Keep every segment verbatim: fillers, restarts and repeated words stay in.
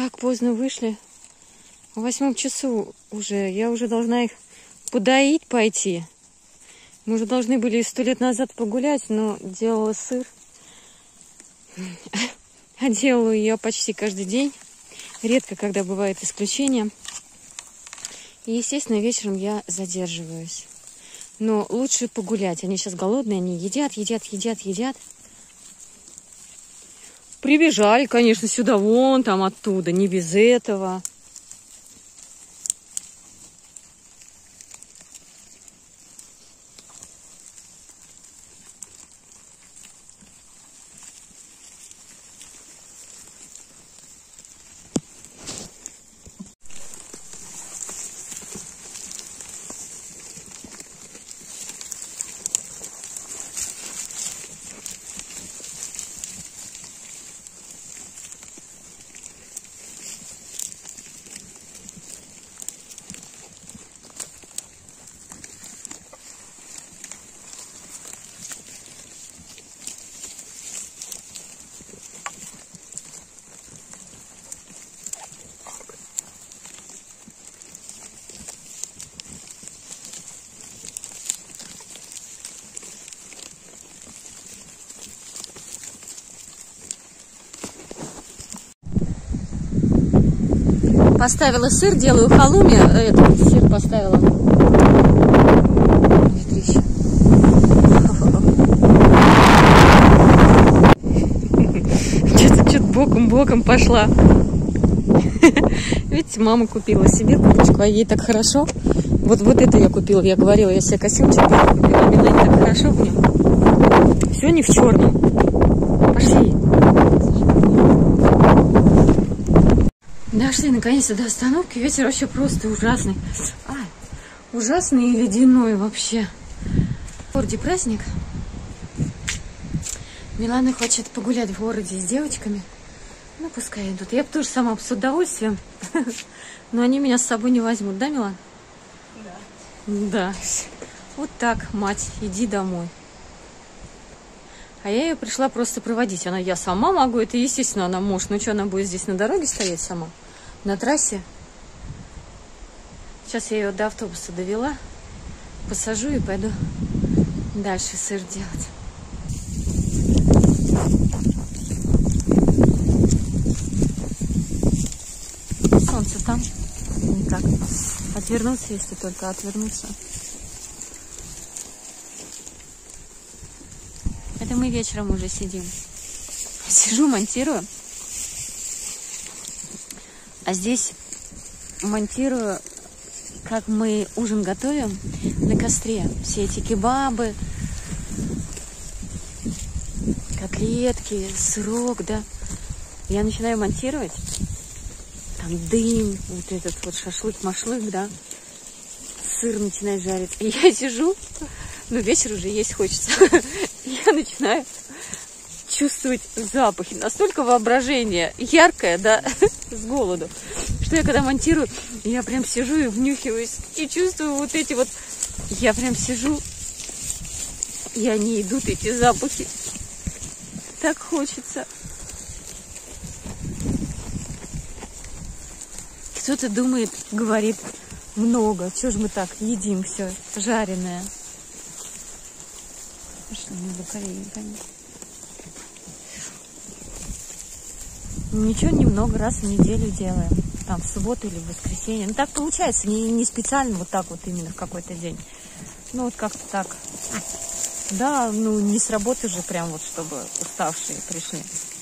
так поздно вышли. В восьмом часу уже. Я уже должна их подоить пойти. Мы уже должны были сто лет назад погулять, но делала сыр. А делаю ее почти каждый день. Редко, когда бывает исключение. И, естественно, вечером я задерживаюсь. Но лучше погулять. Они сейчас голодные, они едят, едят, едят, едят. Прибежали, конечно, сюда, вон там оттуда, не без этого. Поставила сыр, делаю халуми. Этот сыр поставила. Ветрище. Что-то что-то боком-боком пошла. Видите, мама купила себе курочку, а ей так хорошо. Вот, вот это я купила. Я говорила, я себе костюмчик купила. Милане так хорошо в нем. Все не в черном. Пошли. Дошли наконец-то до остановки. Ветер вообще просто ужасный. А, ужасный и ледяной вообще. В городе праздник. Милана хочет погулять в городе с девочками. Ну, пускай идут. Я бы тоже сама с удовольствием. Но они меня с собой не возьмут. Да, Милан? Да. Да. Вот так, мать, иди домой. А я ее пришла просто проводить. Она, я сама могу. Это, естественно, она может. Ну, что, она будет здесь на дороге стоять сама? На трассе. Сейчас я ее до автобуса довела. Посажу и пойду дальше сыр делать. Солнце там. Не так. Отвернуться, если только отвернуться. Это мы вечером уже сидим. Сижу, монтирую. А здесь монтирую, как мы ужин готовим на костре. Все эти кебабы, котлетки, сырок, да. Я начинаю монтировать. Там дым, вот этот вот шашлык-машлык, да. Сыр начинает жариться. И я сижу, ну вечер уже есть хочется. Я начинаю чувствовать запахи. Настолько воображение яркое, да, с голоду, что я когда монтирую, я прям сижу и внюхиваюсь, и чувствую вот эти вот... Я прям сижу, и они идут, эти запахи. Так хочется. Кто-то думает, говорит, много. Чего же мы так едим все жареное? Что не бакалея, конечно. Ничего, немного, раз в неделю делаем. Там в субботу или в воскресенье. Ну так получается, не, не специально вот так вот именно в какой-то день. Ну вот как-то так. Да, ну не с работы же прям вот, чтобы уставшие пришли.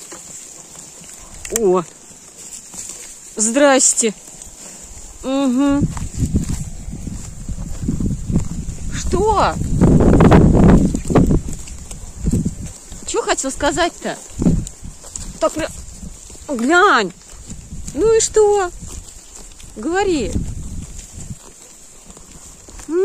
О! Здрасте! Угу. Что? Что хотел сказать-то? Так, глянь. Ну и что? Говори. М?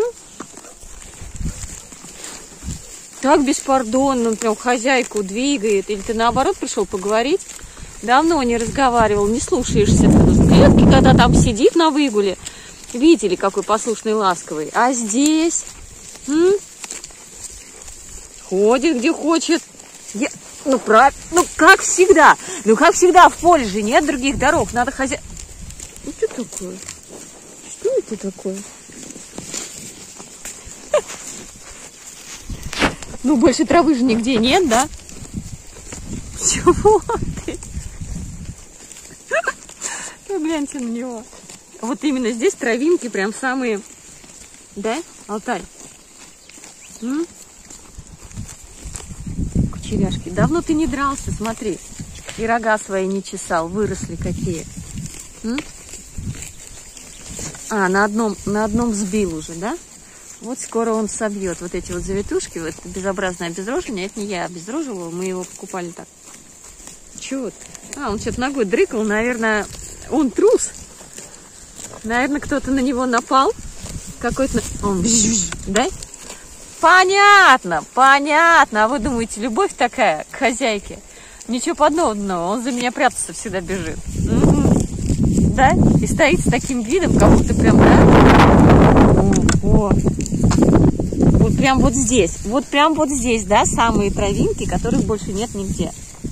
Так беспардонно, он прям хозяйку двигает. Или ты наоборот пришел поговорить? Давно не разговаривал, не слушаешься. В клетке, когда там сидит на выгуле. Видели, какой послушный, ласковый. А здесь? М? Ходит, где хочет. Я... Ну, прав... ну, как всегда. Ну, как всегда, в поле же нет других дорог. Надо хозя... Ну, что такое? Что это такое? Ну, больше травы же нигде нет, да? Чего ты? Ну, гляньте на него. Вот именно здесь травинки прям самые... Да, Алтай? М? Кучеряшки. Давно ты не дрался, смотри. И рога свои не чесал. Выросли какие. М? А, на одном, на одном сбил уже, да? Вот скоро он собьет вот эти вот завитушки. Вот безобразное обезроживание. Это не я обезроживала, мы его покупали так. Чего ты? А, он что-то ногой дрыкал. Наверное, он трус. Наверное, кто-то на него напал. Какой-то... Он... Да? Понятно, понятно. А вы думаете, любовь такая к хозяйке? Ничего подобного. Он за меня прятаться всегда бежит. Угу. Да? И стоит с таким видом, как будто прям, да? О, о. Вот прям вот здесь. Вот прям вот здесь, да, самые травинки, которых больше нет нигде.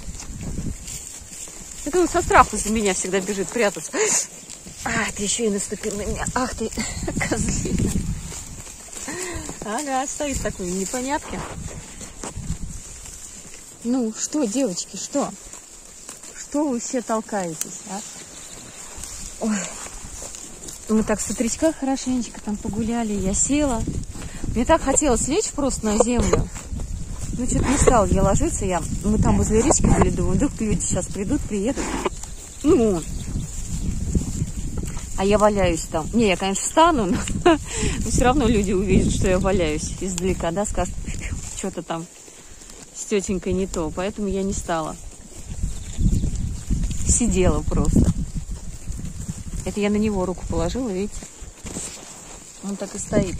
Это он со страху за меня всегда бежит прятаться. А, ты еще и наступил на меня. Ах ты, козлина. Ага, стоит такой в непонятке. Ну, что, девочки, что? Что вы все толкаетесь, а? Ой. Мы так с утречка хорошенечко там погуляли. Я села. Мне так хотелось лечь просто на землю. Ну, что-то не стала я ложиться. Я... Мы там возле речки были, думаю, вдруг люди сейчас придут, приедут. Ну, а я валяюсь там. Не, я, конечно, встану, но, но все равно люди увидят, что я валяюсь издалека, да, скажут, что-то там с тетенькой не то. Поэтому я не стала. Сидела просто. Это я на него руку положила, видите? Он так и стоит.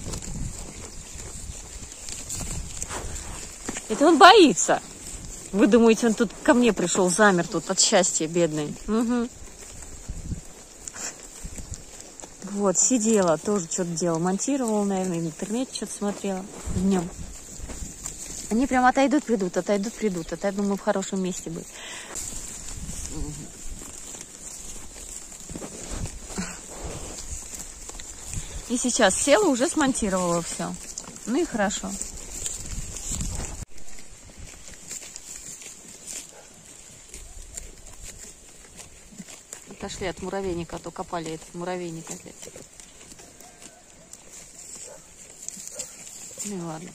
Это он боится. Вы думаете, он тут ко мне пришел, замер тут от счастья, бедный. Угу. Вот, сидела, тоже что-то делала, монтировала, наверное, в интернете что-то смотрела днем. Они прям отойдут, придут, отойдут, придут. Это, я думаю, в хорошем месте быть. И сейчас села, уже смонтировала все. Ну и хорошо. Отошли от муравейника, а то копали этот муравейник опять. Ну и ладно.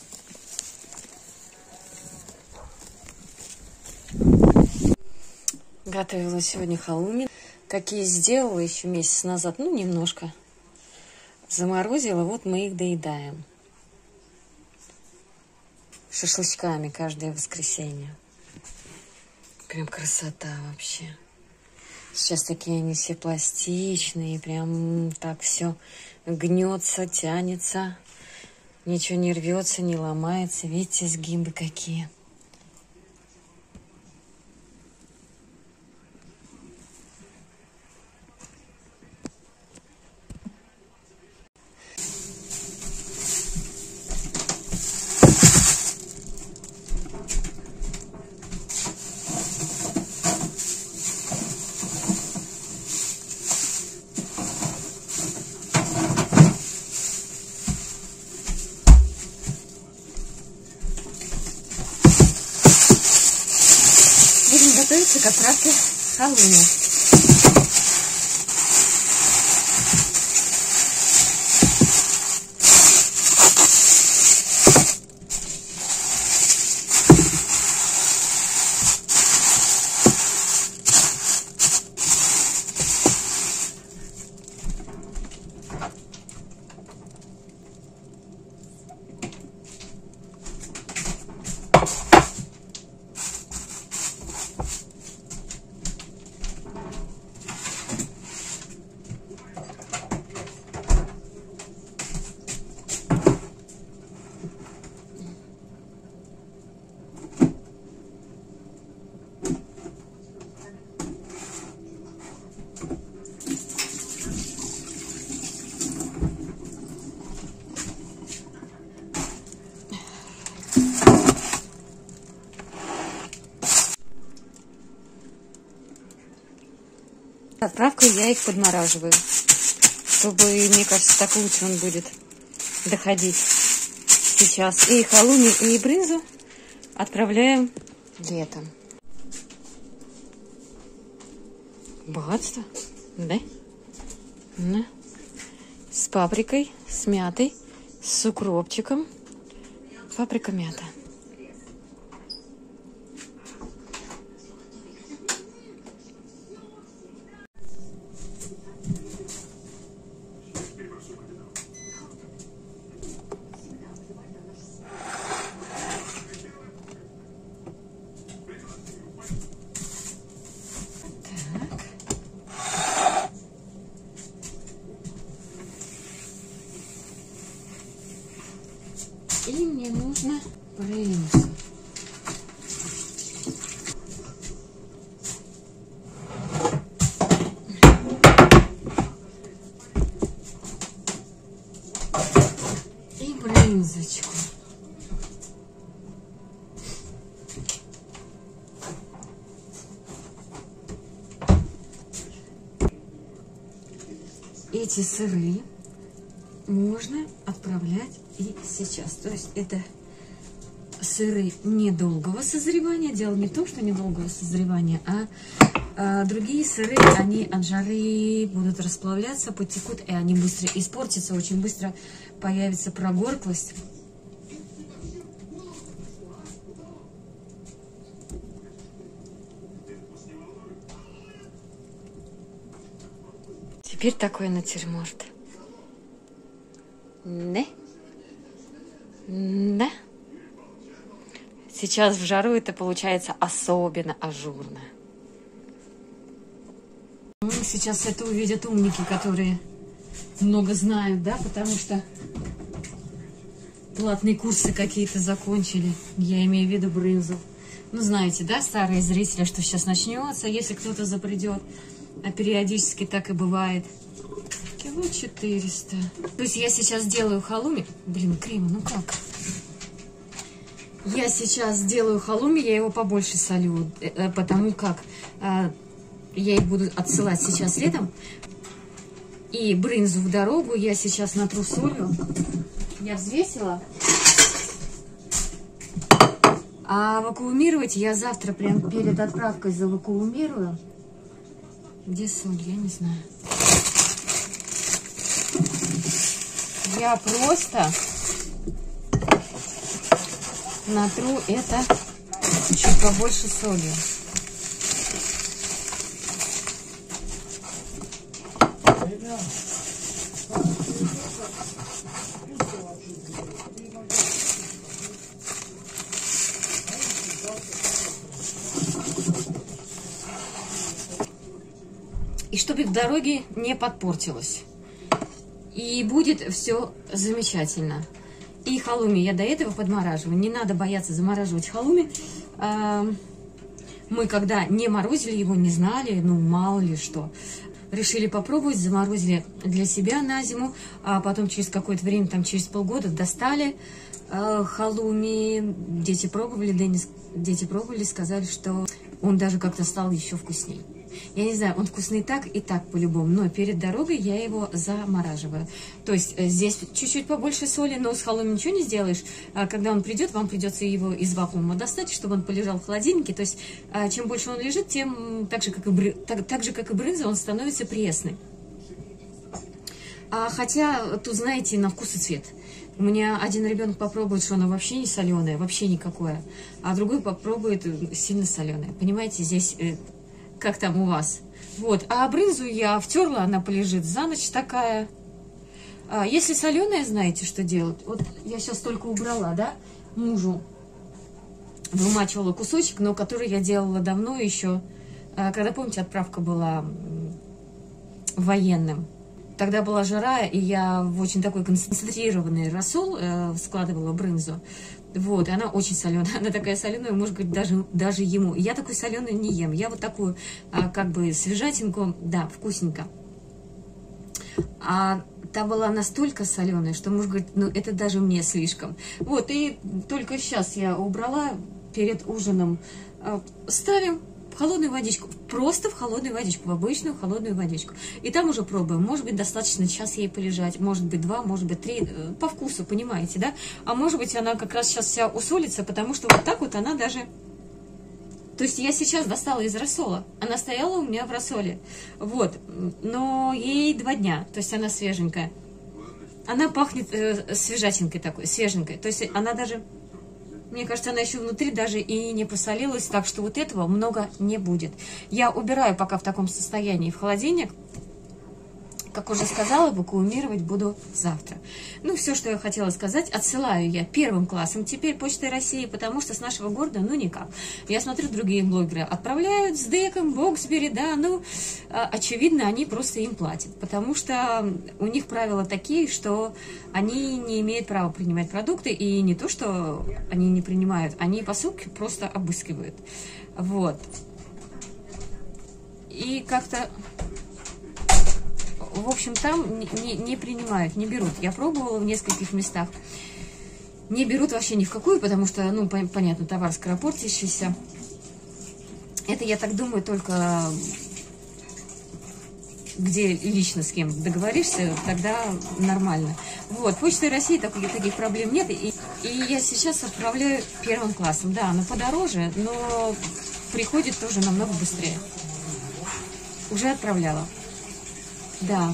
Готовила сегодня халуми. Какие сделала еще месяц назад. Ну, немножко. Заморозила. Вот мы их доедаем. Шашлычками каждое воскресенье. Прям красота вообще. Сейчас такие они все пластичные, прям так все гнется, тянется, ничего не рвется, не ломается. Видите, сгибы какие. Будем готовиться к отправке халуми. отправкой я их подмораживаю, чтобы, мне кажется, так лучше он будет доходить сейчас. И халуми, и брынзу отправляем летом. Богатство, да? Да. С паприкой, с мятой, с укропчиком. Паприка, мята. И мне нужно брынзу. И брынзочку. Эти сыры можно отправлять и сейчас. То есть это сыры недолгого созревания. Дело не в том, что недолгого созревания, а, а другие сыры, они от жары будут расплавляться, потекут, и они быстро испортятся, очень быстро появится прогорклость. Теперь такой натюрморт. Да? Да? Сейчас в жару это получается особенно ажурно. Сейчас это увидят умники, которые много знают, да, потому что платные курсы какие-то закончили. Я имею в виду брынзу. Ну, знаете, да, старые зрители, что сейчас начнется, если кто-то запридет. А периодически так и бывает. Кило четыреста. То есть я сейчас делаю халуми. Блин, криво, ну как? Я сейчас делаю халуми, я его побольше солю, потому как а, я их буду отсылать сейчас летом. И брынзу в дорогу я сейчас натру солью. Я взвесила. А вакуумировать я завтра прям перед отправкой завакуумирую. Где соль? Я не знаю. Я просто натру это чуть побольше солью. И чтобы в дороге не подпортилось. И будет все замечательно. И халуми я до этого подмораживаю. Не надо бояться замораживать халуми. Мы когда не морозили его, не знали, ну мало ли что. Решили попробовать, заморозили для себя на зиму. А потом через какое-то время, там через полгода достали халуми. Дети пробовали, Денис, дети пробовали, сказали, что он даже как-то стал еще вкуснее. Я не знаю, он вкусный так и так по-любому, но перед дорогой я его замораживаю. То есть здесь чуть-чуть побольше соли, но с халуми ничего не сделаешь. Когда он придет, вам придется его из вакуума достать, чтобы он полежал в холодильнике. То есть чем больше он лежит, тем так же, как и, бры... так, так же, как и брынза, он становится пресный. А хотя тут, знаете, на вкус и цвет. У меня один ребенок попробует, что оно вообще не соленое, вообще никакое, а другой попробует сильно соленое. Понимаете, здесь... Как там у вас? Вот. А брынзу я втерла, она полежит за ночь такая. А если соленая, знаете, что делать? Вот я сейчас только убрала, да? Мужу вымачивала кусочек, но который я делала давно еще. Когда, помните, отправка была военным. Тогда была жара, и я в очень такой концентрированный рассол э, складывала брынзу. Вот, и она очень соленая. Она такая соленая, может быть, даже, даже ему. Я такую соленую не ем. Я вот такую, а, как бы, свежатинку, да, вкусненько. А та была настолько соленая, что, может быть, ну, это даже мне слишком. Вот, и только сейчас я убрала перед ужином. А, ставим холодную водичку, просто в холодную водичку, в обычную холодную водичку. И там уже пробуем, может быть, достаточно час ей полежать, может быть, два, может быть, три, по вкусу, понимаете, да? А может быть, она как раз сейчас вся усолится, потому что вот так вот она даже... То есть я сейчас достала из рассола, она стояла у меня в рассоле, вот, но ей два дня, то есть она свеженькая. Она пахнет э, свежатинкой такой, свеженькой, то есть она даже... Мне кажется, она еще внутри даже и не посолилась, так что вот этого много не будет. Я убираю пока в таком состоянии в холодильник. Как уже сказала, вакуумировать буду завтра. Ну, все, что я хотела сказать, отсылаю я первым классом теперь Почтой России, потому что с нашего города, ну, никак. Я смотрю, другие блогеры отправляют с деком, Боксбери, да, ну, очевидно, они просто им платят, потому что у них правила такие, что они не имеют права принимать продукты, и не то, что они не принимают, они посылки просто обыскивают. Вот. И как-то... В общем, там не, не принимают, не берут. Я пробовала в нескольких местах. Не берут вообще ни в какую, потому что, ну, понятно, товар скоропортящийся. Это, я так думаю, только где лично с кем договоришься, тогда нормально. Вот, Почтой России таких, таких проблем нет. И, и я сейчас отправляю первым классом. Да, оно подороже, но приходит тоже намного быстрее. Уже отправляла. Да.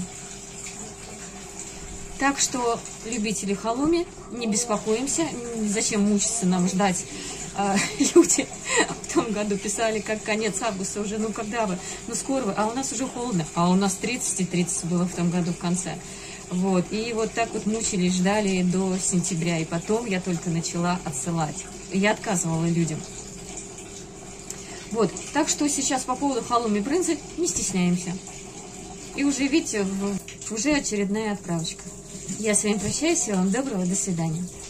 Так что, любители халуми, не беспокоимся. Зачем мучиться нам ждать? А, люди в том году писали, как конец августа уже, ну когда вы? Ну скоро вы, а у нас уже холодно. А у нас тридцать и тридцать было в том году в конце. Вот. И вот так вот мучились, ждали до сентября. И потом я только начала отсылать. Я отказывала людям. Вот. Так что сейчас по поводу халуми брынзы не стесняемся. И уже, видите, уже очередная отправочка. Я с вами прощаюсь, всего вам доброго, до свидания.